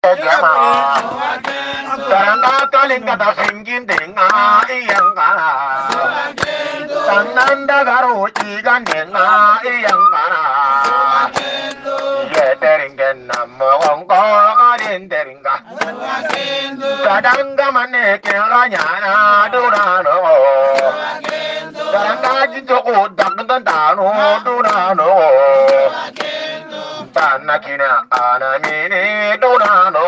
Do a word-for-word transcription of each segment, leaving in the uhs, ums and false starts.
Jama Saranga kalinga da singin denga iyangana Sananda garu igan denga iyangana Yeteringen nammo hongko adin deringa Sadanga mane kela nyana durano Saranga jinjoko dakdan dano durano Tanakina anamini durano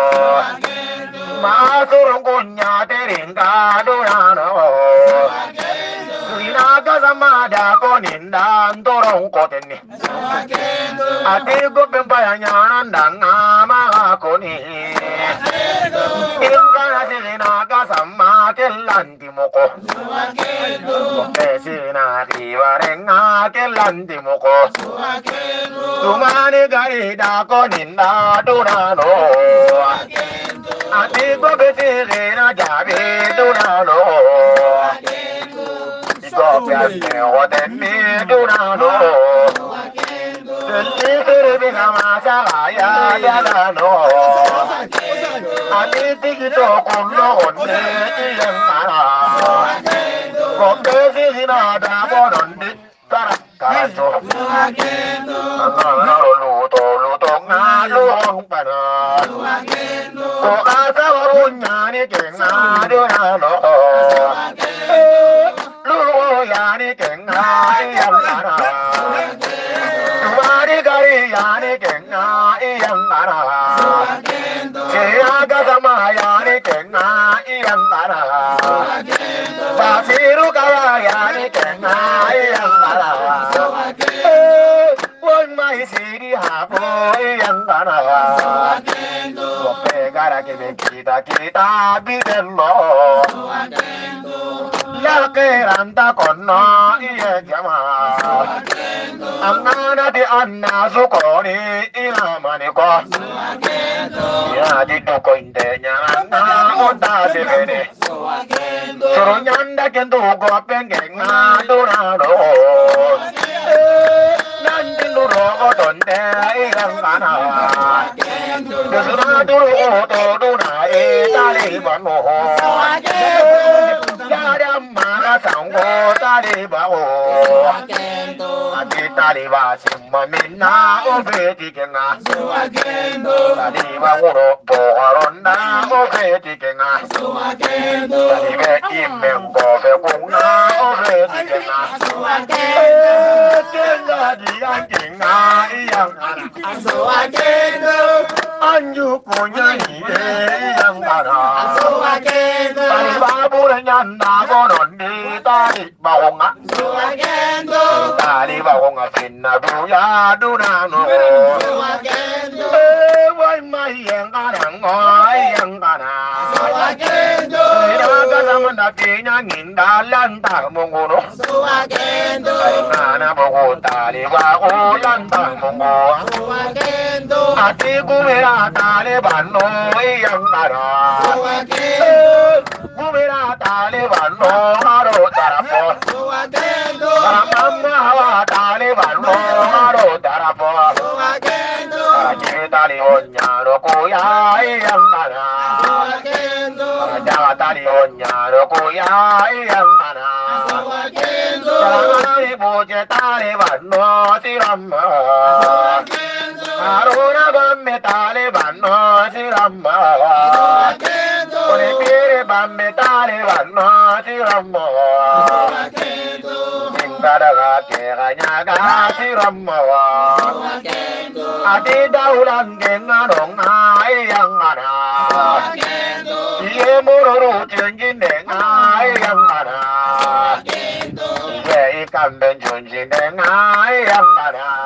Masurung kunya teringa durano Surinaga samada koninda dorong koteni Ati go pempayanya nandanga makoni Ingana surinaga sama kelanti moko Pesina kiwarenga kelanti moko Sumani garida koninda durano Ati go pesina jabi durano Iko piasne odeni durano Sentire bina masagaya durano Ati tigito kuno onne iyangana Kope sina dabonondi tarakaso Luto luto ngaluhong pana Ko asa warunyani kenga durano Lulu yani kenga iyangana Tumari gari yani kenga iyangana Siyaga sama yani kenga iyangana Basiru kaya yani kenga iyangana Won mai siri hapo iyangana Kope gara kebe kita kita bidemo Lakeranta kono iye jama Angana di anna sukoni ilamani ko Ya di tuko indenya anna oda sefene Surunyanda kentu go pengenga durano Nandi luro odonde ilangana Desuna duru oto duna e tali bano Sanggo tali bao, ati tali ba simma minna ofeti kenga. Tali ba uro boharonda ofeti kenga. Tali be immengo be kunga ofeti kenga. Kenga dia kenga iyang ana. Anju punya ide iyang ana. Tali babu nyanda bonondi. Tali baonga, tali baonga finna duya dunano. Eh, wai mai yang kadang ngoi yang kana. Iraga zaman dapinya nginda lanta mungono. Ngana bogo tali bao lanta mungo. Ati kumera tali bano yang kana. Kumera tali bano haro tarapo. Mama hawa tali bano haro tarapo. Aji tali onyaro kuya yang kana. Jawa tali onyaro kuya yang kana. Tali boje tali bano siramma. Haruna bamme tali bano siramma. Kone pire bamme tali bano siramma. Singkadaga kega nyaga siramma. Ati daulan genganong ayang ana. Iye mururu junjin deng ayang ana. Iye ikan ben junjin deng ayang ana.